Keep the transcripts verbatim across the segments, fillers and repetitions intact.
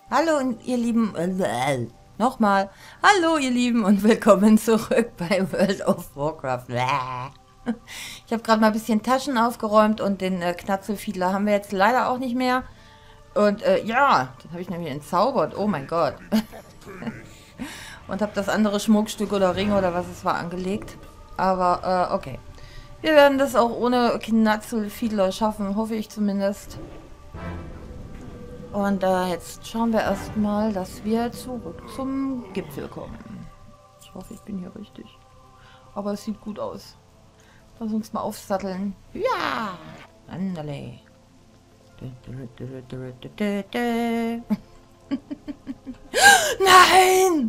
Hallo und ihr Lieben, äh, nochmal, hallo ihr Lieben und willkommen zurück bei World of Warcraft. Ich habe gerade mal ein bisschen Taschen aufgeräumt und den äh, Knatzelfiedler haben wir jetzt leider auch nicht mehr. Und äh, ja, den habe ich nämlich entzaubert, oh mein Gott. Und habe das andere Schmuckstück oder Ring oder was es war angelegt. Aber äh, okay. Wir werden das auch ohne Knatzelfiedler schaffen, hoffe ich zumindest. Und äh, jetzt schauen wir erstmal, dass wir zurück zum Gipfel kommen. Ich hoffe, ich bin hier richtig. Aber es sieht gut aus. Lass uns mal aufsatteln. Ja! Andale. Nein!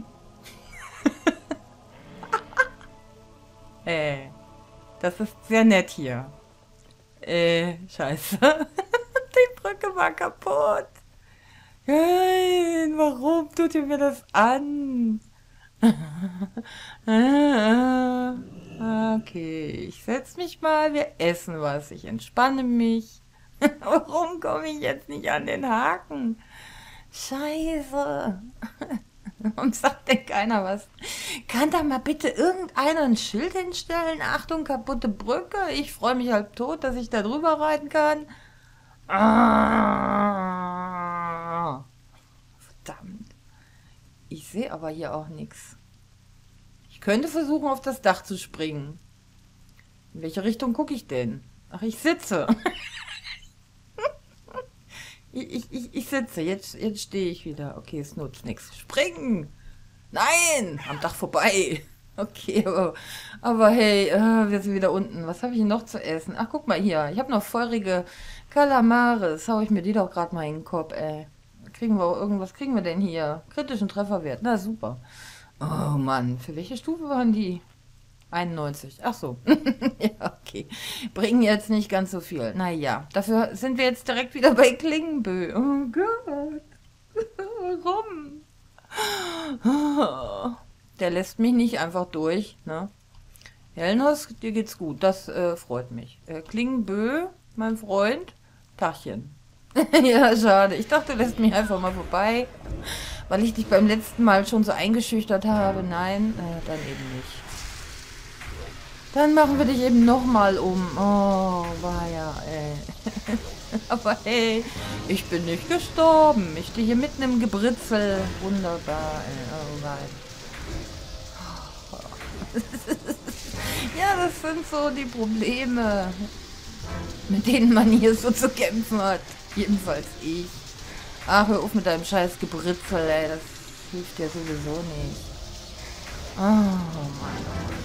Äh, das ist sehr nett hier. Äh, scheiße. Die Brücke war kaputt. Nein, warum tut ihr mir das an? Okay, ich setze mich mal, wir essen was, ich entspanne mich. Warum komme ich jetzt nicht an den Haken? Scheiße. Warum sagt denn keiner was? Kann da mal bitte irgendeiner ein Schild hinstellen? Achtung, kaputte Brücke. Ich freue mich halb tot, dass ich da drüber reiten kann. Ah, verdammt. Ich sehe aber hier auch nichts. Ich könnte versuchen, auf das Dach zu springen. In welche Richtung gucke ich denn? Ach, ich sitze. ich, ich, ich, ich sitze. Jetzt, jetzt stehe ich wieder. Okay, es nutzt nichts. Springen! Nein! Am Dach vorbei. Okay, aber, aber hey, äh, wir sind wieder unten. Was habe ich denn noch zu essen? Ach, guck mal hier. Ich habe noch feurige Kalamares. Hau ich mir die doch gerade mal in den Kopf, ey. Kriegen wir irgendwas kriegen wir denn hier? Kritischen Trefferwert. Na super. Oh Mann, für welche Stufe waren die? einundneunzig. Ach so. Ja, okay. Bringen jetzt nicht ganz so viel. Naja, dafür sind wir jetzt direkt wieder bei Klingenbö. Oh Gott. Warum? Der lässt mich nicht einfach durch, ne? Helnos, dir geht's gut. Das äh, freut mich. Äh, Klingenbö, mein Freund. Tachchen. Ja, schade. Ich dachte, du lässt mich einfach mal vorbei, weil ich dich beim letzten Mal schon so eingeschüchtert habe. Nein, äh, dann eben nicht. Dann machen wir dich eben nochmal um. Oh, war ja, ey. Aber hey, ich bin nicht gestorben. Ich stehe hier mitten im Gebritzel. Wunderbar, ey. Oh nein. Ja, das sind so die Probleme, mit denen man hier so zu kämpfen hat. Jedenfalls ich. Ach, hör auf mit deinem scheiß Gebritzel, ey. Das hilft dir sowieso nicht. Oh, Mann.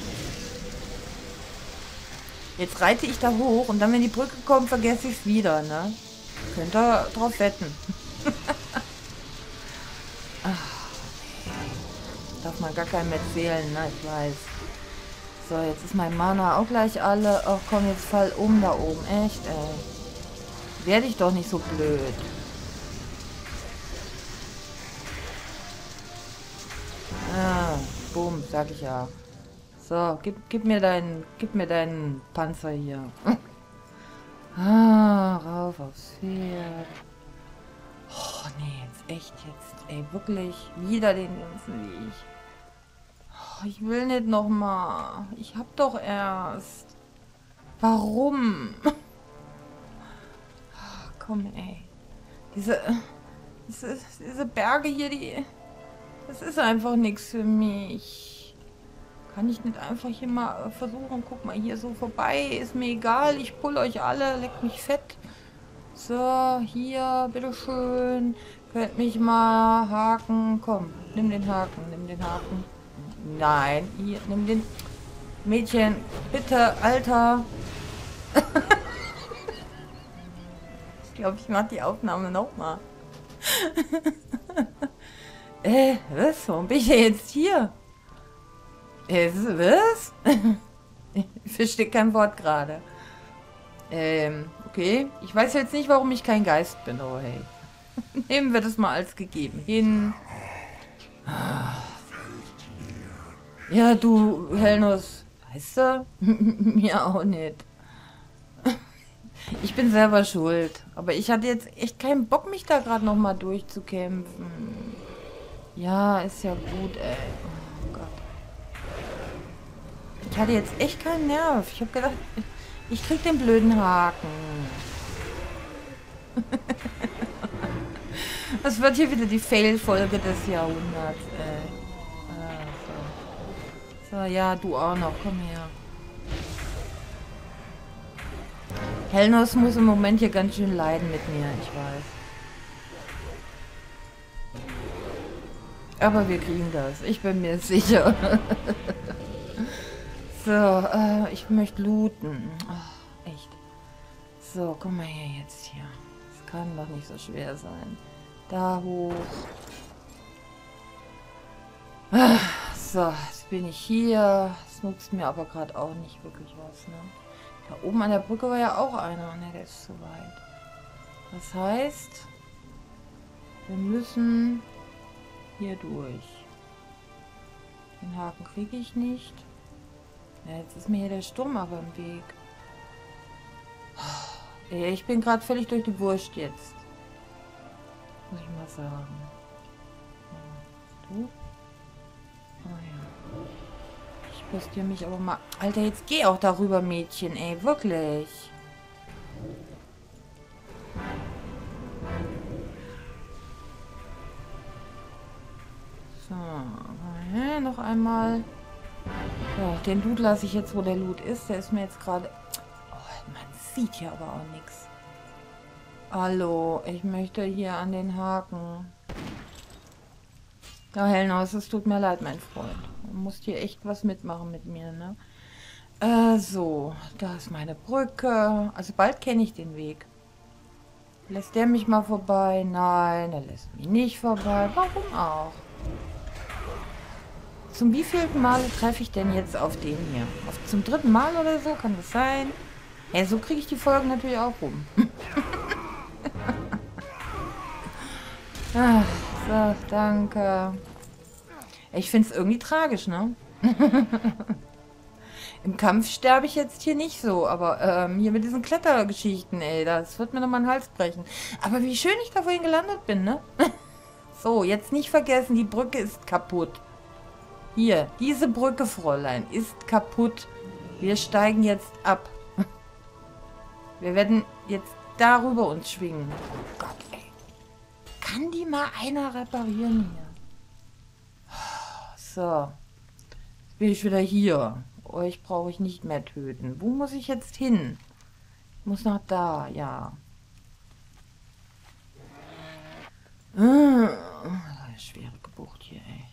Jetzt reite ich da hoch und dann, wenn die Brücke kommt, vergesse ich es wieder, ne? Könnt ihr drauf wetten. Ach, darf man gar keinem erzählen, ne? Ich weiß. So, jetzt ist mein Mana auch gleich alle. Ach komm, jetzt fall um da oben. Echt, ey. Werde ich doch nicht so blöd. Ah, boom, sag ich ja. So, gib, gib mir deinen, gib mir deinen Panzer hier. Ah, rauf aufs Pferd. Oh, nee, jetzt echt jetzt. Ey, wirklich wieder den ganzen Weg. Oh, ich will nicht nochmal. Ich hab doch erst. Warum? Oh, komm, ey. Diese, diese, diese Berge hier, die... Das ist einfach nichts für mich. Kann ich nicht einfach hier mal versuchen? Guck mal, hier so vorbei. Ist mir egal. Ich pull euch alle. Leckt mich fett. So, hier, bitteschön. Könnt mich mal haken. Komm, nimm den Haken. Nimm den Haken. Nein, hier, nimm den... Mädchen, bitte, Alter. Ich glaube, ich mache die Aufnahme nochmal. Äh, was? Warum bin ich denn jetzt hier? Äh, was? Ich verstehe kein Wort gerade. Ähm, okay. Ich weiß jetzt nicht, warum ich kein Geist bin, aber hey. Nehmen wir das mal als gegeben hin. Ja, du, Helnus. Weißt du? Mir auch nicht. Ich bin selber schuld. Aber ich hatte jetzt echt keinen Bock, mich da gerade nochmal durchzukämpfen. Ja, ist ja gut, ey. Oh Gott. Ich hatte jetzt echt keinen Nerv. Ich habe gedacht, ich krieg den blöden Haken. Das wird hier wieder die Fail-Folge des Jahrhunderts, ey. Ah, so. So, ja, du auch noch. Komm her. Hellnuss muss im Moment hier ganz schön leiden mit mir, ich weiß. Aber wir kriegen das. Ich bin mir sicher. So, äh, ich möchte looten. Oh, echt. So, komm mal her jetzt hier. Das kann doch nicht so schwer sein. Da hoch. Ah, so, jetzt bin ich hier. Das nutzt mir aber gerade auch nicht wirklich was, ne? Da oben an der Brücke war ja auch einer. Ne, der ist zu weit. Das heißt, wir müssen hier durch. Den Haken kriege ich nicht. Ja, jetzt ist mir hier der Sturm aber im Weg. Ich bin gerade völlig durch die Wurst jetzt. Muss ich mal sagen. Du? Oh ja. Ich postiere mich aber mal... Alter, jetzt geh auch darüber, Mädchen, ey. Wirklich. So. Ja, noch einmal. Ja, den Loot lasse ich jetzt, wo der Loot ist. Der ist mir jetzt gerade... Oh, man sieht ja aber auch nichts. Hallo, ich möchte hier an den Haken. Ja, Hellnuss, es tut mir leid, mein Freund. Du musst hier echt was mitmachen mit mir, ne? Äh, so. Da ist meine Brücke. Also bald kenne ich den Weg. Lässt der mich mal vorbei? Nein, er lässt mich nicht vorbei. Warum auch? Zum wievielten Mal treffe ich denn jetzt auf den hier? Auf, zum dritten Mal oder so? Kann das sein? Ja, so kriege ich die Folgen natürlich auch rum. Ach, so, danke. Ich finde es irgendwie tragisch, ne? Im Kampf sterbe ich jetzt hier nicht so, aber ähm, hier mit diesen Klettergeschichten, ey, das wird mir nochmal den Hals brechen. Aber wie schön ich da vorhin gelandet bin, ne? So, jetzt nicht vergessen, die Brücke ist kaputt. Hier, diese Brücke, Fräulein, ist kaputt. Wir steigen jetzt ab. Wir werden jetzt darüber uns schwingen. Oh Gott, ey. Kann die mal einer reparieren hier? So. Jetzt bin ich wieder hier. Euch brauche ich nicht mehr töten. Wo muss ich jetzt hin? Ich muss nach da, ja. Ah, schwere Gebucht hier, ey.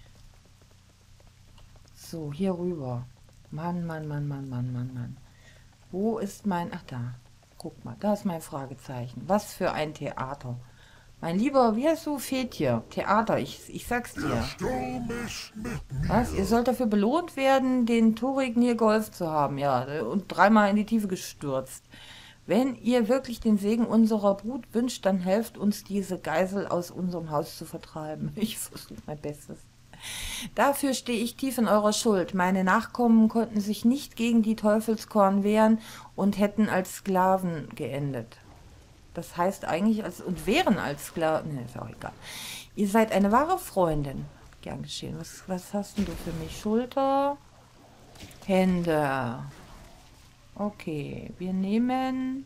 So, hier rüber. Mann, Mann, Mann, Mann, Mann, Mann, Mann. Wo ist mein... Ach, da. Guck mal, da ist mein Fragezeichen. Was für ein Theater. Mein lieber, wie heißt du, Fetje? Theater, ich, ich sag's dir. Was? Ihr sollt dafür belohnt werden, den Torigen hier geholfen zu haben, ja. Und dreimal in die Tiefe gestürzt. Wenn ihr wirklich den Segen unserer Brut wünscht, dann helft uns, diese Geisel aus unserem Haus zu vertreiben. Ich versuche mein Bestes. Dafür stehe ich tief in eurer Schuld. Meine Nachkommen konnten sich nicht gegen die Teufelskorn wehren und hätten als Sklaven geendet. Das heißt eigentlich, als und wären als Sklaven. Ne, ist auch egal. Ihr seid eine wahre Freundin. Gern geschehen. Was, was hast denn du für mich? Schulter, Hände. Okay, wir nehmen...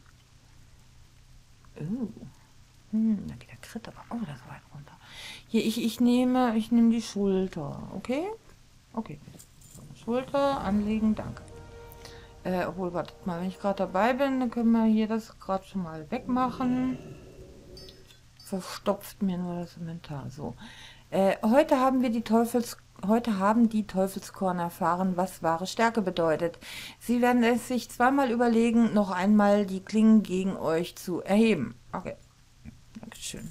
Oh. Hm, da geht der Crit aber auch wieder so weit runter. Hier, ich, ich nehme, ich nehme die Schulter. Okay? Okay. Schulter anlegen, danke. Äh, obwohl, wartet mal, wenn ich gerade dabei bin, dann können wir hier das gerade schon mal wegmachen. Verstopft mir nur das Inventar. So. Äh, heute haben wir die Teufels... Heute haben die Teufelskorn erfahren, was wahre Stärke bedeutet. Sie werden es sich zweimal überlegen, noch einmal die Klingen gegen euch zu erheben. Okay. Dankeschön.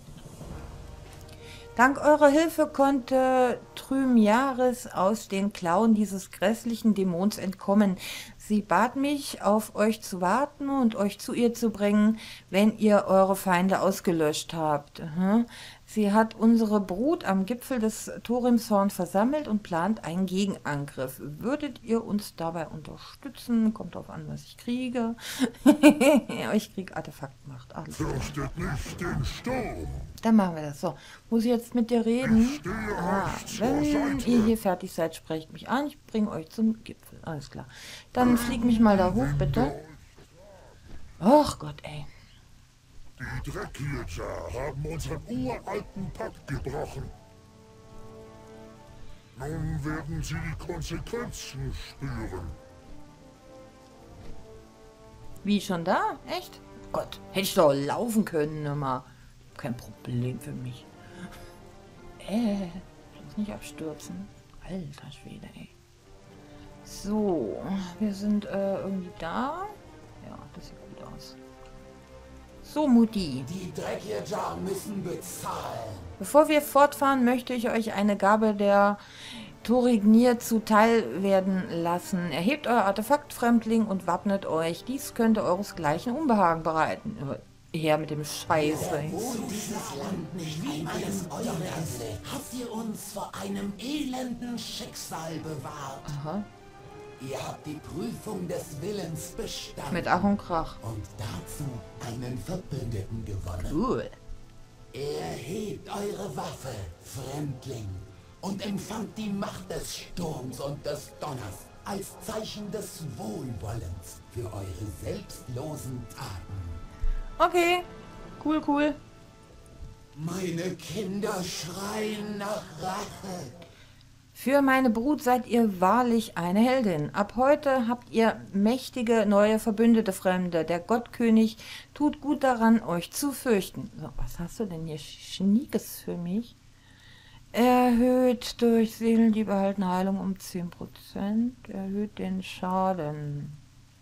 Dank eurer Hilfe konnte Thrymjaris aus den Klauen dieses grässlichen Dämons entkommen. Sie bat mich, auf euch zu warten und euch zu ihr zu bringen, wenn ihr eure Feinde ausgelöscht habt. Sie hat unsere Brut am Gipfel des Thorimshorn versammelt und plant einen Gegenangriff. Würdet ihr uns dabei unterstützen? Kommt drauf an, was ich kriege. Ich krieg Artefaktmacht. Alles klar. Fürchtet nicht den Sturm. Dann machen wir das. So, muss ich jetzt mit dir reden? Ich stehe Ah, euch zur wenn Seite. ihr hier fertig seid, sprecht mich an. Ich bringe euch zum Gipfel. Alles klar. Dann flieg mich mal da hoch, bitte. Ach Gott, ey. Die Dreckjäger haben unseren uralten Pakt gebrochen. Nun werden sie die Konsequenzen spüren. Wie, schon da? Echt? Gott, hätte ich doch laufen können immer. Kein Problem für mich. Äh, ich muss nicht abstürzen. Alter Schwede, ey. So, wir sind äh, irgendwie da. Ja, das sieht gut aus. So, Mutti. Die Dreckjäger müssen bezahlen. Bevor wir fortfahren, möchte ich euch eine Gabe der Torignir zuteil werden lassen. Erhebt euer Artefakt, Fremdling, und wappnet euch. Dies könnte euresgleichen Unbehagen bereiten. Her mit dem Scheiß. ey. Und dieses Land nicht wie alles eures, habt ihr uns vor einem elenden Schicksal bewahrt. Aha. Ihr habt die Prüfung des Willens bestanden. Mit Ach und Krach. Und dazu einen Verbündeten gewonnen. Cool. Erhebt eure Waffe, Fremdling, und empfangt die Macht des Sturms und des Donners als Zeichen des Wohlwollens für eure selbstlosen Taten. Okay. Cool, cool. Meine Kinder schreien nach Rache. Für meine Brut seid ihr wahrlich eine Heldin. Ab heute habt ihr mächtige neue Verbündete, Fremde. Der Gottkönig tut gut daran, euch zu fürchten. So, was hast du denn hier Schniekes für mich? Erhöht durch Seelenliebe erhaltene Heilung um zehn Prozent. Erhöht den Schaden.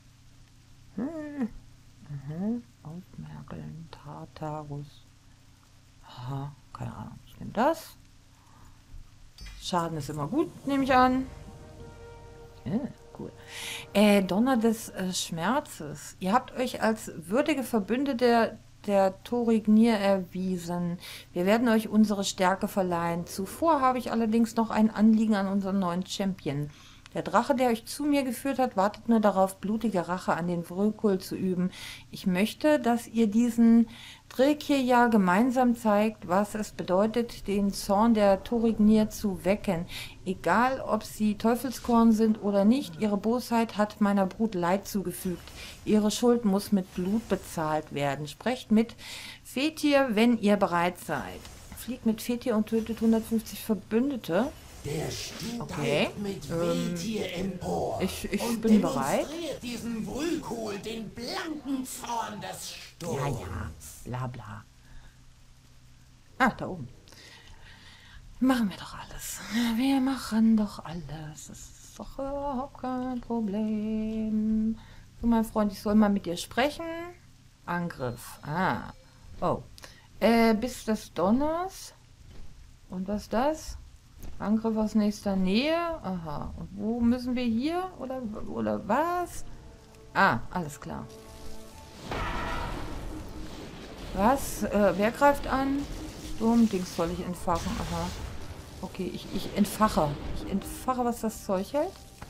Hm. Mhm. Aufmerkeln. Tartarus. Aha, keine Ahnung. Ich nehme das. Schaden ist immer gut, nehme ich an. Ja, cool. Äh, Donner des äh, Schmerzes. Ihr habt euch als würdige Verbündete der Torignir erwiesen. Wir werden euch unsere Stärke verleihen. Zuvor habe ich allerdings noch ein Anliegen an unseren neuen Champion. Der Drache, der euch zu mir geführt hat, wartet nur darauf, blutige Rache an den Vrökul zu üben. Ich möchte, dass ihr diesen Drekirja gemeinsam zeigt, was es bedeutet, den Zorn der Torignir zu wecken. Egal, ob sie Teufelskorn sind oder nicht, ihre Bosheit hat meiner Brut Leid zugefügt. Ihre Schuld muss mit Blut bezahlt werden. Sprecht mit Fetir, wenn ihr bereit seid. Fliegt mit Fetir und tötet hundertfünfzig Verbündete. Der steht Okay, mit ähm, Wildtier empor ich- ich und bin bereit. demonstriert diesem Vrökul den blanken Zorn des Sturms. Ja, ja, bla bla. Ah, da oben. Machen wir doch alles. Wir machen doch alles. Das ist doch überhaupt kein Problem. So, mein Freund, ich soll mal mit dir sprechen. Angriff. Ah. Oh. Äh, bis des Donners. Und was ist das? Angriff aus nächster Nähe. Aha. Und wo müssen wir hier? Oder, oder was? Ah, alles klar. Was? Äh, wer greift an? Sturmdings soll ich entfachen. Aha. Okay, ich, ich entfache. Ich entfache, was das Zeug hält.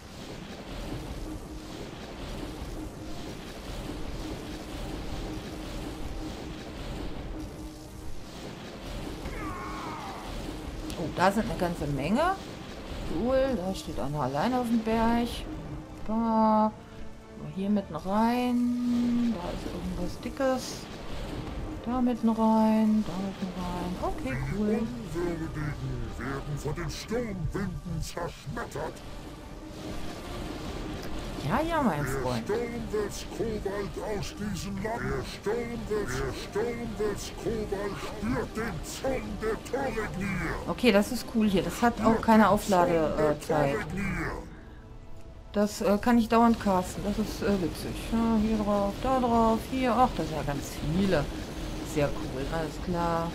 Oh, da sind eine ganze Menge. Cool, da steht einer alleine auf dem Berg. Da. Hier mitten rein. Da ist irgendwas Dickes. Da mitten rein. Da mitten rein. Okay, cool. Unwürdigen werden von den Sturmwinden zerschmettert. Ja, ja, mein Der Freund. Sturmwels Kobalt aus diesem Land. Der Sturmwels, der Sturmwels Kobalt spürt den Zorn der Torignir. Okay, das ist cool hier. Das hat auch keine Aufladezeit. Das äh, kann ich dauernd casten. Das ist äh, witzig. Ja, hier drauf, da drauf, hier. Ach, das sind ja ganz viele. Sehr cool, alles klar.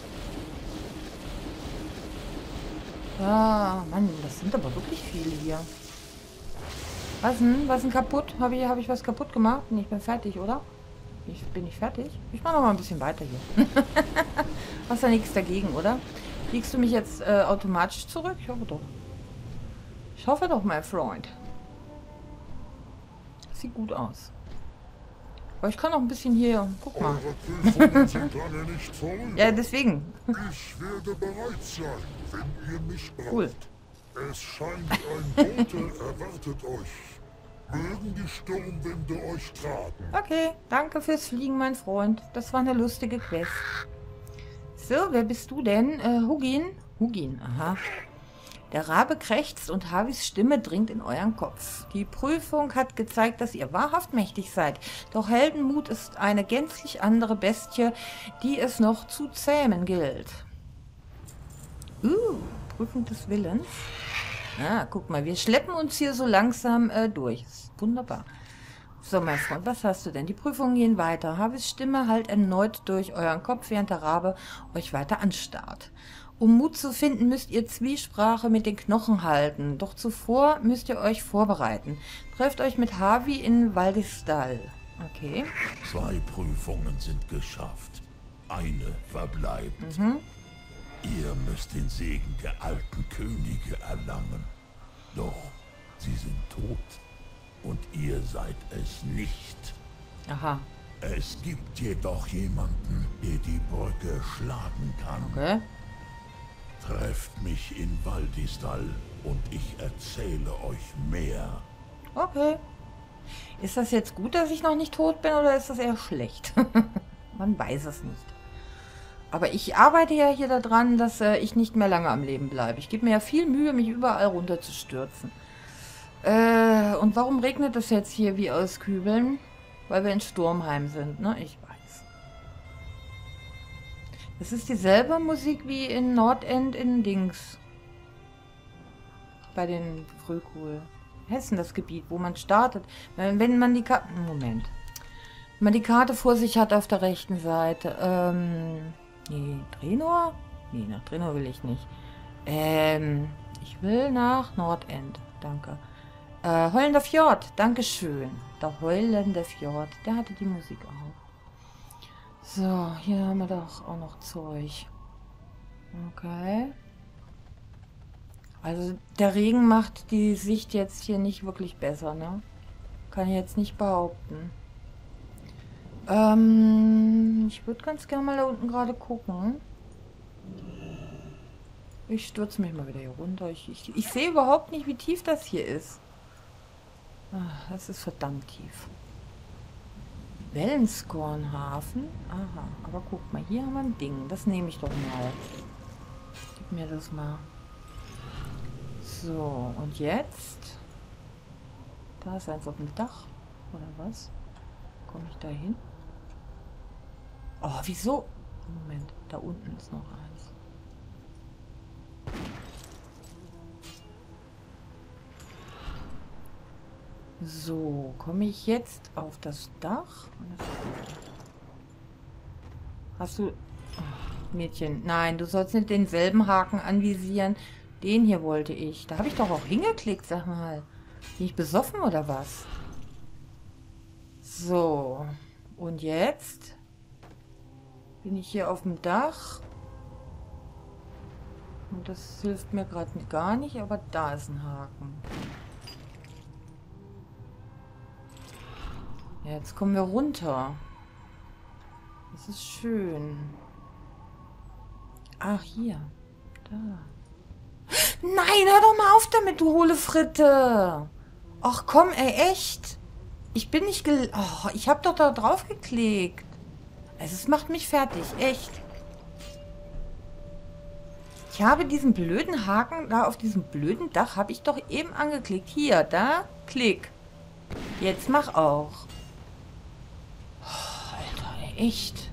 Ja, Mann, das sind aber wirklich viele hier. Was denn? Was denn kaputt? Habe ich, hab ich was kaputt gemacht? Nee, ich bin fertig, oder? Ich, bin ich fertig? Ich mache noch mal ein bisschen weiter hier. Hast ja nichts dagegen, oder? Kriegst du mich jetzt äh, automatisch zurück? Ich hoffe doch. Ich hoffe doch, mein Freund. Sieht gut aus. Aber ich kann noch ein bisschen hier... Guck mal. Eure Prüfungen sind lange nicht vorüber. Ja, deswegen. Ich werde bereit sein, wenn ihr mich braucht. Cool. Es scheint, ein Bote erwartet euch. Mögen die Sturmwinde euch tragen. Okay, danke fürs Fliegen, mein Freund. Das war eine lustige Quest. So, wer bist du denn? Äh, Hugin? Hugin, aha. Der Rabe krächzt und Havis Stimme dringt in euren Kopf. Die Prüfung hat gezeigt, dass ihr wahrhaft mächtig seid. Doch Heldenmut ist eine gänzlich andere Bestie, die es noch zu zähmen gilt. Uh, Prüfung des Willens. Ah, guck mal, wir schleppen uns hier so langsam äh, durch. Ist wunderbar. So, mein Freund, was hast du denn? Die Prüfungen gehen weiter. Havis Stimme hallt erneut durch euren Kopf, während der Rabe euch weiter anstarrt. Um Mut zu finden, müsst ihr Zwiesprache mit den Knochen halten. Doch zuvor müsst ihr euch vorbereiten. Trefft euch mit Havi in Valdistal. Okay. Zwei Prüfungen sind geschafft. Eine verbleibt. Mhm. Ihr müsst den Segen der alten Könige erlangen. Doch sie sind tot. Und ihr seid es nicht. Aha. Es gibt jedoch jemanden, der die Brücke schlagen kann. Okay. Trefft mich in Valdistal und ich erzähle euch mehr. Okay. Ist das jetzt gut, dass ich noch nicht tot bin, oder ist das eher schlecht? Man weiß es nicht. Aber ich arbeite ja hier daran, dass äh, ich nicht mehr lange am Leben bleibe. Ich gebe mir ja viel Mühe, mich überall runterzustürzen. Äh, und warum regnet es jetzt hier wie aus Kübeln? Weil wir in Sturmheim sind, ne? Ich weiß. Es ist dieselbe Musik wie in Nordend in Dings. Bei den Frühkohl. Hessen, das Gebiet, wo man startet. Wenn, wenn man die Karte... Moment. Wenn man die Karte vor sich hat auf der rechten Seite. Ähm... Nee, Drenor? Nee, nach Drenor will ich nicht. Ähm... Ich will nach Nordend. Danke. Äh, Heulender Fjord. Dankeschön. Der Heulende Fjord. Der hatte die Musik auch. So, hier haben wir doch auch noch Zeug. Okay. Also der Regen macht die Sicht jetzt hier nicht wirklich besser, ne? Kann ich jetzt nicht behaupten. Ähm, ich würde ganz gerne mal da unten gerade gucken. Ich stürze mich mal wieder hier runter. Ich, ich, ich sehe überhaupt nicht, wie tief das hier ist. Ach, das ist verdammt tief. Wellenskornhafen? Aha, aber guck mal, hier haben wir ein Ding. Das nehme ich doch mal. Gib mir das mal. So, und jetzt? Da ist eins auf dem Dach. Oder was? Komme ich da hin? Oh, wieso? Moment, da unten ist noch eins. So, komme ich jetzt auf das Dach? Hast du... Oh, Mädchen, nein, du sollst nicht denselben Haken anvisieren. Den hier wollte ich. Da habe ich doch auch hingeklickt, sag mal. Bin ich besoffen oder was? So. Und jetzt bin ich hier auf dem Dach. Und das hilft mir gerade gar nicht, aber da ist ein Haken. Ja, jetzt kommen wir runter. Das ist schön. Ach, hier. Da. Nein, hör doch mal auf damit, du hohle Fritte. Ach komm, ey, echt. Ich bin nicht gel... Oh, ich hab doch da drauf geklickt. Also, es macht mich fertig, echt. Ich habe diesen blöden Haken da auf diesem blöden Dach, habe ich doch eben angeklickt. Hier, da, klick. Jetzt mach auch. Oh, Alter, ey, echt.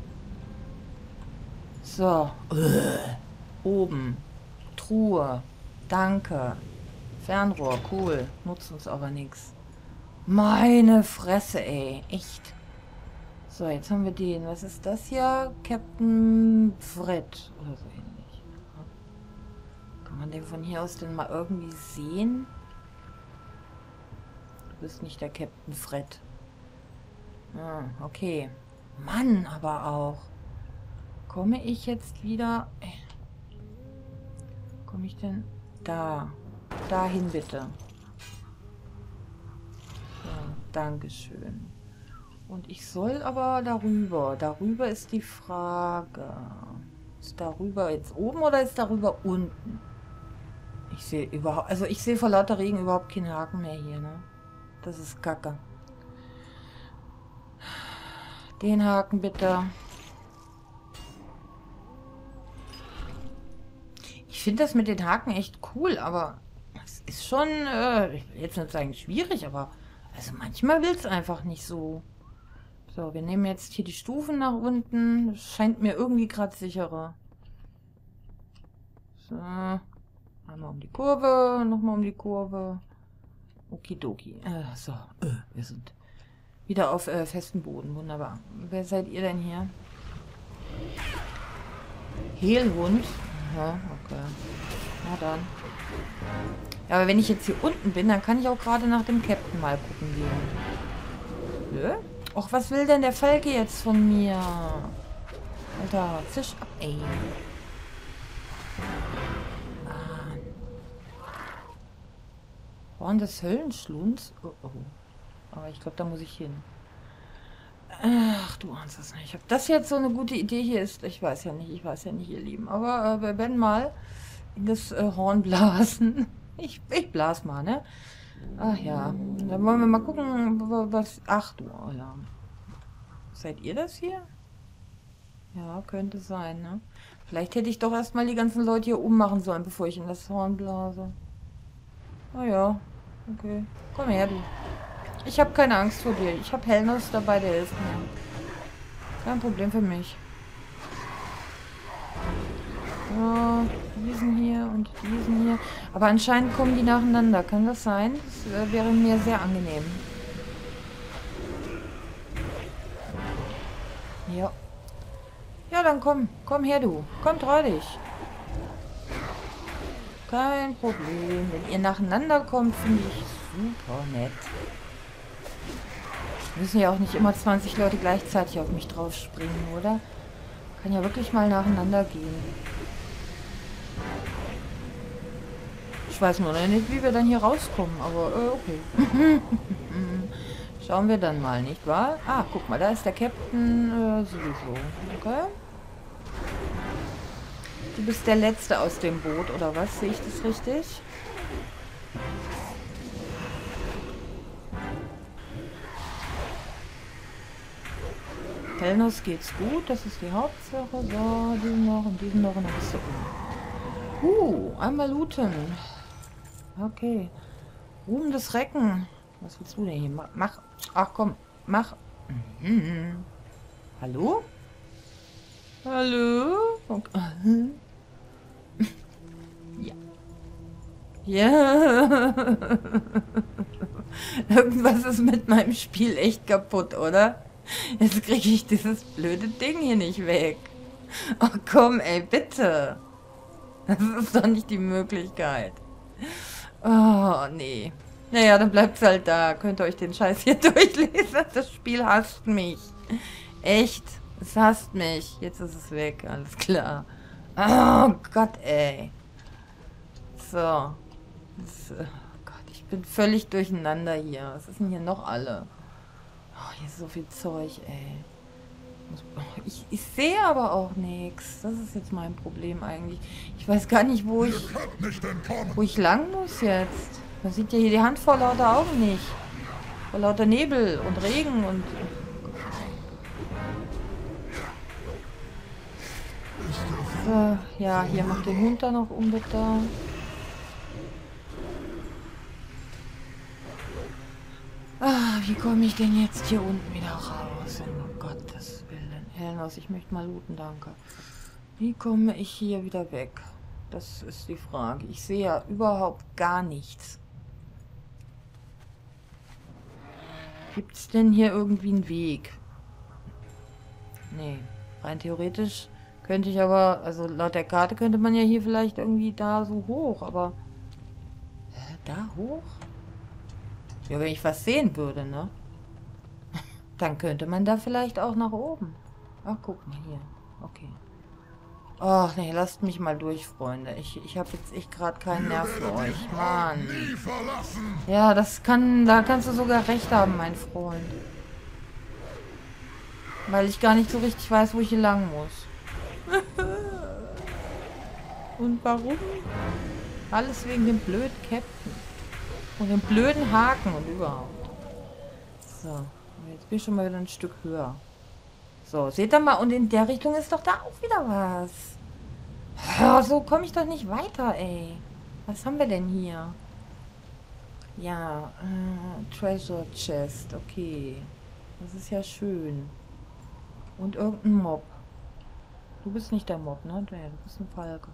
So. Ugh. Oben. Truhe. Danke. Fernrohr, cool. Nutzt uns aber nichts. Meine Fresse, ey. Echt. So, jetzt haben wir den. Was ist das hier? Captain Fred. Oder so ähnlich. Kann man den von hier aus denn mal irgendwie sehen? Du bist nicht der Captain Fred. Ah, okay. Mann, aber auch. Komme ich jetzt wieder... Komme ich denn... Da. Dahin bitte. So, Dankeschön. Und ich soll aber darüber. Darüber ist die Frage. Ist darüber jetzt oben oder ist darüber unten? Ich sehe überhaupt... Also ich sehe vor lauter Regen überhaupt keinen Haken mehr hier, ne? Das ist Kacke. Den Haken bitte. Ich finde das mit den Haken echt cool, aber es ist schon, äh, ich will jetzt nicht sagen schwierig, aber also manchmal will es einfach nicht so. So, wir nehmen jetzt hier die Stufen nach unten. Das scheint mir irgendwie gerade sicherer. So. Einmal um die Kurve, nochmal um die Kurve. Okidoki. Äh, so, äh, wir sind wieder auf äh, festem Boden. Wunderbar. Wer seid ihr denn hier? Hehlhund? Ja, okay. Na dann. Ja, aber wenn ich jetzt hier unten bin, dann kann ich auch gerade nach dem Captain mal gucken gehen. Nö? Och, was will denn der Falke jetzt von mir? Alter, Fisch ab, ey. Mann. Horn des Höllenschlunds? Oh, oh. Aber ich glaube, da muss ich hin. Ach, du ahnst das nicht. Ob das jetzt so eine gute Idee hier ist, ich weiß ja nicht. Ich weiß ja nicht, ihr Lieben. Aber äh, wir werden mal in das äh, Horn blasen. Ich, ich blas mal, ne? Ach ja. Dann wollen wir mal gucken, was... Ach du, oh ja. Seid ihr das hier? Ja, könnte sein, ne? Vielleicht hätte ich doch erstmal die ganzen Leute hier ummachen sollen, bevor ich in das Horn blase. Ah ja. Okay. Komm her, du. Ich habe keine Angst vor dir. Ich habe Hellnuss dabei, der hilft mir. Kein Problem für mich. So, diesen hier und diesen hier. Aber anscheinend kommen die nacheinander. Kann das sein? Das äh, wäre mir sehr angenehm. Ja. Ja, dann komm. Komm her, du. Komm, treu dich. Kein Problem. Wenn ihr nacheinander kommt, finde ich super nett. Müssen ja auch nicht immer zwanzig Leute gleichzeitig auf mich drauf springen, oder? Kann ja wirklich mal nacheinander gehen. Ich weiß nur noch nicht, wie wir dann hier rauskommen, aber äh, okay. Schauen wir dann mal, nicht wahr? Ah, guck mal, da ist der Captain äh, sowieso. Okay. Du bist der Letzte aus dem Boot, oder was? Sehe ich das richtig? Hellnuss geht's gut, das ist die Hauptsache. So, diesen noch und diesen noch und dann bist du um. Uh, einmal looten. Okay. Ruhm des Recken. Was willst du denn hier? Mach. Ach komm, mach. Mhm. Hallo? Hallo? Okay. Ja. Ja. Irgendwas ist mit meinem Spiel echt kaputt, oder? Jetzt kriege ich dieses blöde Ding hier nicht weg. Oh komm, ey, bitte. Das ist doch nicht die Möglichkeit. Oh, nee. Naja, dann bleibt's halt da. Könnt ihr euch den Scheiß hier durchlesen. Das Spiel hasst mich. Echt. Es hasst mich. Jetzt ist es weg. Alles klar. Oh Gott, ey. So. Das, oh Gott, ich bin völlig durcheinander hier. Was ist denn hier noch alle? Oh, hier ist so viel Zeug, ey. Ich, ich sehe aber auch nichts. Das ist jetzt mein Problem eigentlich. Ich weiß gar nicht, wo ich, wo ich lang muss jetzt. Man sieht ja hier die Hand vor lauter Augen nicht. Vor lauter Nebel und Regen und... So, ja, hier macht den Hund da noch um, bitte. Ah, wie komme ich denn jetzt hier unten wieder raus? Um Gottes Willen. Hellnuss, ich möchte mal looten, danke. Wie komme ich hier wieder weg? Das ist die Frage. Ich sehe ja überhaupt gar nichts. Gibt es denn hier irgendwie einen Weg? Nee, rein theoretisch könnte ich aber, also laut der Karte könnte man ja hier vielleicht irgendwie da so hoch, aber... Hä, da hoch? Ja, wenn ich was sehen würde, ne? Dann könnte man da vielleicht auch nach oben. Ach, guck mal hier. Okay. Ach, nee, lasst mich mal durch, Freunde. Ich, ich habe jetzt echt gerade keinen Nerv für euch. Mann. Ja, das kann... Da kannst du sogar recht haben, mein Freund. Weil ich gar nicht so richtig weiß, wo ich hier lang muss. Und warum? Alles wegen dem blöden Captain. Und dem blöden Haken und überhaupt. So, jetzt bin ich schon mal wieder ein Stück höher. So, seht ihr mal, und in der Richtung ist doch da auch wieder was. Ja, so komme ich doch nicht weiter, ey. Was haben wir denn hier? Ja, äh, Treasure Chest, okay. Das ist ja schön. Und irgendein Mob. Du bist nicht der Mob, ne? Du bist ein Falke.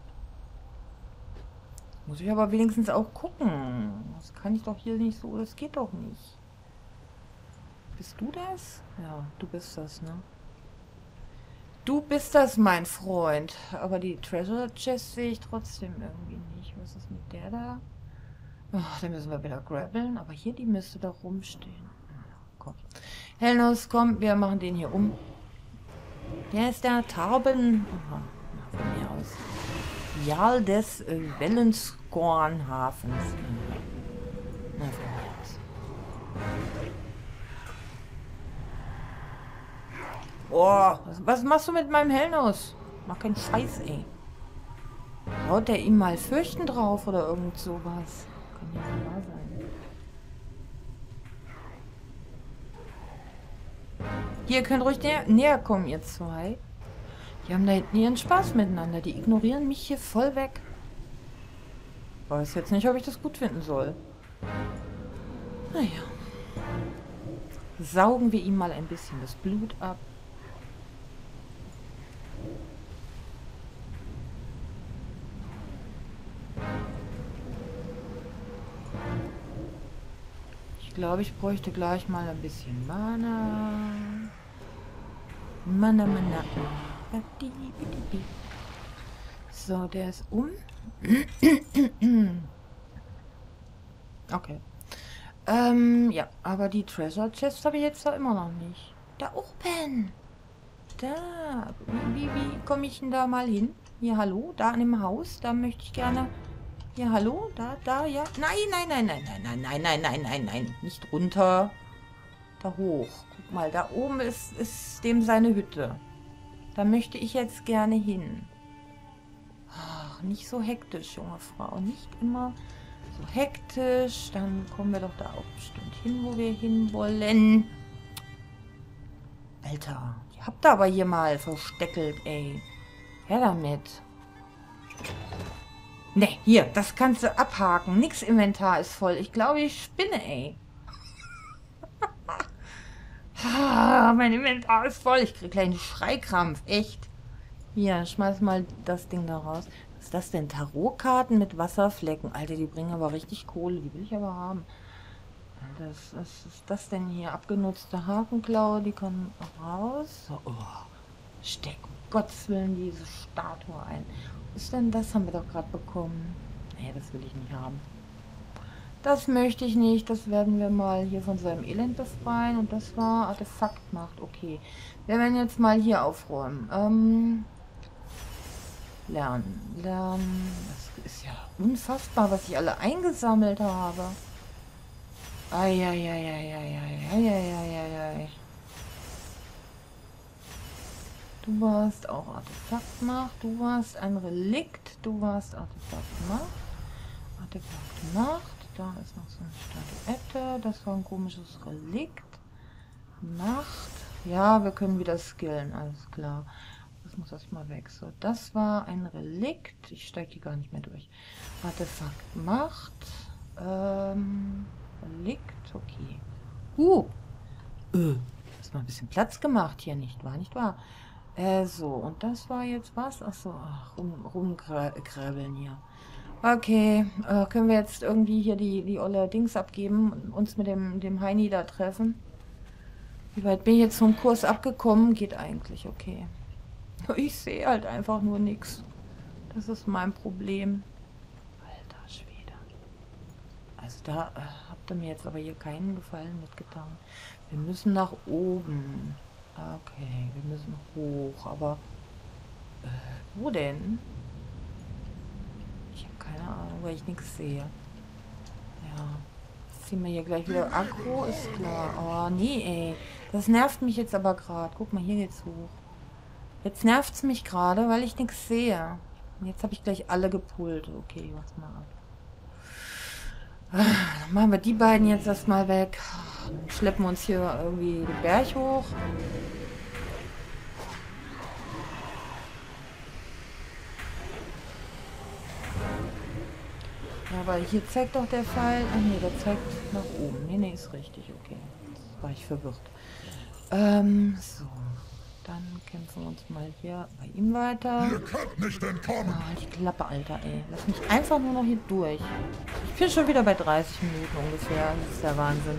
Muss ich aber wenigstens auch gucken. Das kann ich doch hier nicht so, das geht doch nicht. Bist du das? Ja, du bist das, ne? Du bist das, mein Freund. Aber die Treasure Chest sehe ich trotzdem irgendwie nicht. Was ist mit der da? Ach, dann müssen wir wieder grabbeln. Aber hier, die müsste doch rumstehen. Komm. Hellnuss, komm, wir machen den hier um. Der ist der Tarben. Aha, na, von mir aus. Jarl des äh, Wellenskornhafens. Na, von mir aus. Oh, was, was machst du mit meinem Hellnuss? Mach keinen Scheiß, ey. Haut der ihm mal Fürchten drauf oder irgend sowas? Kann ja nicht wahr sein. Hier, ihr könnt ruhig näher, näher kommen, ihr zwei. Die haben da hinten ihren Spaß miteinander. Die ignorieren mich hier voll weg. Weiß jetzt nicht, ob ich das gut finden soll. Naja. Saugen wir ihm mal ein bisschen das Blut ab. Ich glaube, ich bräuchte gleich mal ein bisschen Mana. Mana, Mana. So, der ist um. Okay. Ähm, ja, aber die Treasure Chest habe ich jetzt da immer noch nicht. Da oben. Da. Wie, wie, wie komme ich denn da mal hin? Hier, hallo? Da an dem Haus. Da möchte ich gerne... Hier, hallo? Da, da, ja. Nein, nein, nein, nein, nein, nein, nein, nein, nein, nein, nein. Nicht runter. Da hoch. Guck mal, da oben ist, ist dem seine Hütte. Da möchte ich jetzt gerne hin. Ach, nicht so hektisch, junge Frau. Nicht immer so hektisch. Dann kommen wir doch da auch bestimmt hin, wo wir hin wollen. Alter, ihr habt da aber hier mal versteckelt, ey. Her damit. Ne, hier, das kannst du abhaken. Nix Inventar ist voll. Ich glaube, ich spinne, ey. Ah, mein Inventar ist voll. Ich krieg gleich einen Schreikrampf. Echt. Hier, schmeiß mal das Ding da raus. Was ist das denn? Tarotkarten mit Wasserflecken. Alter, die bringen aber richtig Kohle. Die will ich aber haben. Das, was ist das denn hier? Abgenutzte Hakenklaue. Die kann raus. So, oh. Steck um Gottes Willen diese Statue ein. Was ist denn das? Haben wir doch gerade bekommen. Nee, das will ich nicht haben. Das möchte ich nicht. Das werden wir mal hier von seinem Elend befreien. Und das war Artefaktmacht. Okay. Wir werden jetzt mal hier aufräumen. Ähm, lernen. Lernen. Das ist ja unfassbar, was ich alle eingesammelt habe. Eieieiei. Du warst auch Artefaktmacht. Du warst ein Relikt. Du warst Artefaktmacht. Artefaktmacht. Da ist noch so eine Statuette. Das war ein komisches Relikt. Macht. Ja, wir können wieder skillen. Alles klar. Das muss erstmal weg. So, das war ein Relikt. Ich steige hier gar nicht mehr durch. Artefaktmacht. Ähm, Relikt. Okay. Uh. Äh. Ist mal ein bisschen Platz gemacht hier, nicht wahr? Nicht wahr? Äh, so. Und das war jetzt was? Achso. Ach, rum, rumkrabbeln hier. Okay, äh, können wir jetzt irgendwie hier die, die olle Dings abgeben und uns mit dem, dem Heini da treffen? Wie weit bin ich jetzt vom Kurs abgekommen? Geht eigentlich, okay. Ich sehe halt einfach nur nichts. Das ist mein Problem. Alter Schwede. Also da äh, habt ihr mir jetzt aber hier keinen Gefallen mitgetan. Wir müssen nach oben. Okay, wir müssen hoch, aber... Äh, wo denn? Ich habe keine Ahnung, weil ich nichts sehe. Ja. Jetzt ziehen wir hier gleich wieder Aggro, ist klar. Oh, nee, ey. Das nervt mich jetzt aber gerade. Guck mal, hier geht's hoch. Jetzt nervt es mich gerade, weil ich nichts sehe. Und jetzt habe ich gleich alle gepult. Okay, warte mal ab. Dann machen wir die beiden jetzt erstmal weg. Dann schleppen wir uns hier irgendwie den Berg hoch. Ja, weil hier zeigt doch der Pfeil. Ah nee, der zeigt nach oben. Nee, nee, ist richtig. Okay. Jetzt war ich verwirrt. Ähm, so. Dann kämpfen wir uns mal hier bei ihm weiter. Ihr könnt nicht entkommen. Ah, die Klappe, Alter, ey. Lass mich einfach nur noch hier durch. Ich bin schon wieder bei dreißig Minuten ungefähr. Das ist der Wahnsinn.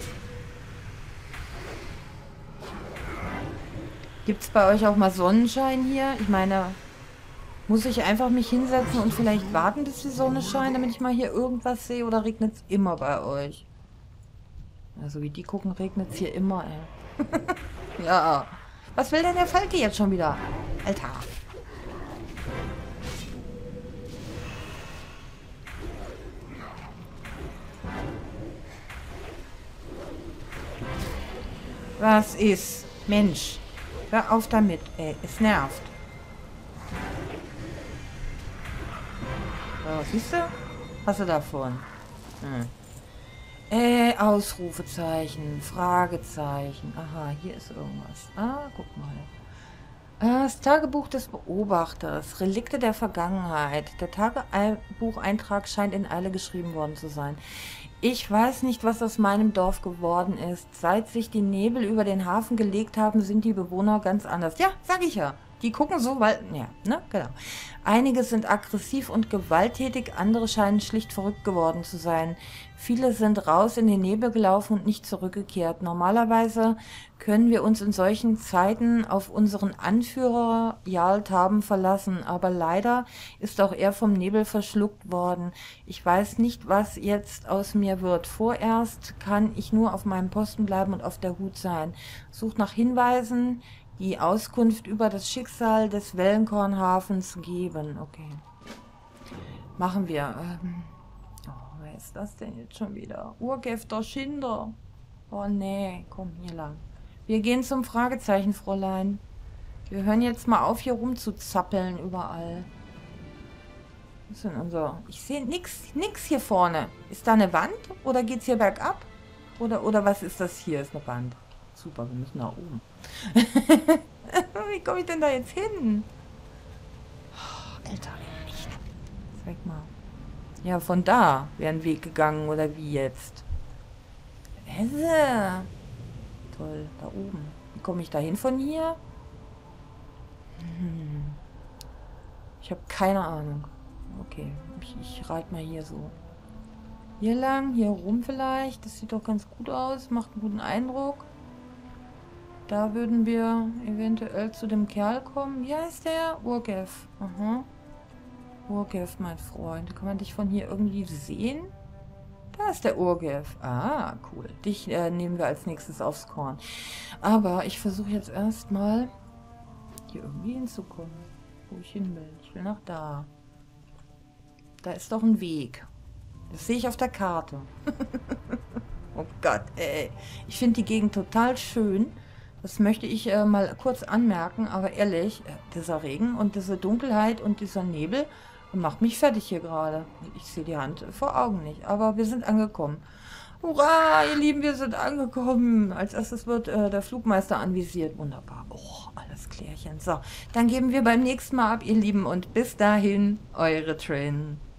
Gibt es bei euch auch mal Sonnenschein hier? Ich meine, muss ich einfach mich hinsetzen und vielleicht warten, bis die Sonne scheint, damit ich mal hier irgendwas sehe? Oder regnet es immer bei euch? Also wie die gucken, regnet es hier immer, ey. Ja. Was will denn der Falke jetzt schon wieder? Alter. Was ist? Mensch. Hör auf damit, ey. Es nervt. So, siehst du? Hast du davon? Hm. Äh, Ausrufezeichen, Fragezeichen. Aha, hier ist irgendwas. Ah, guck mal. Das Tagebuch des Beobachters. Relikte der Vergangenheit. Der Tagebucheintrag scheint in Eile geschrieben worden zu sein. Ich weiß nicht, was aus meinem Dorf geworden ist. Seit sich die Nebel über den Hafen gelegt haben, sind die Bewohner ganz anders. Ja, sag ich ja. Die gucken so, weil... Ja, ne? Genau. Einige sind aggressiv und gewalttätig, andere scheinen schlicht verrückt geworden zu sein. Viele sind raus in den Nebel gelaufen und nicht zurückgekehrt. Normalerweise können wir uns in solchen Zeiten auf unseren Anführer Jarl Taben verlassen, aber leider ist auch er vom Nebel verschluckt worden. Ich weiß nicht, was jetzt aus mir wird. Vorerst kann ich nur auf meinem Posten bleiben und auf der Hut sein. Sucht nach Hinweisen, die Auskunft über das Schicksal des Wellenkornhafens geben. Okay. Machen wir. Ähm oh, wer ist das denn jetzt schon wieder? Urgefter Schinder. Oh nee, komm hier lang. Wir gehen zum Fragezeichen, Fräulein. Wir hören jetzt mal auf, hier rumzuzappeln überall. Was ist denn unser... Ich sehe nix, nix hier vorne. Ist da eine Wand? Oder geht's hier bergab? Oder, oder was ist das hier? Ist eine Wand. Super, wir müssen nach oben. Wie komme ich denn da jetzt hin? Oh, Alter, nicht. Zeig mal. Ja, von da wäre ein Weg gegangen, oder wie jetzt? Hesse. Toll, da oben. Wie komme ich da hin von hier? Hm. Ich habe keine Ahnung. Okay, ich, ich reite mal hier so. Hier lang, hier rum vielleicht. Das sieht doch ganz gut aus, macht einen guten Eindruck. Da würden wir eventuell zu dem Kerl kommen. Wie heißt der? Urgef. Aha. Urgef, mein Freund. Kann man dich von hier irgendwie sehen? Da ist der Urgef. Ah, cool. Dich äh, nehmen wir als nächstes aufs Korn. Aber ich versuche jetzt erstmal hier irgendwie hinzukommen. Wo ich hin will. Ich will nach da. Da ist doch ein Weg. Das sehe ich auf der Karte. Oh Gott, ey. Ich finde die Gegend total schön. Das möchte ich äh, mal kurz anmerken, aber ehrlich, äh, dieser Regen und diese Dunkelheit und dieser Nebel macht mich fertig hier gerade. Ich sehe die Hand vor Augen nicht, aber wir sind angekommen. Hurra, ihr Lieben, wir sind angekommen. Als erstes wird äh, der Flugmeister anvisiert. Wunderbar. Oh, alles klärchen. So, dann geben wir beim nächsten Mal ab, ihr Lieben, und bis dahin, eure Trin.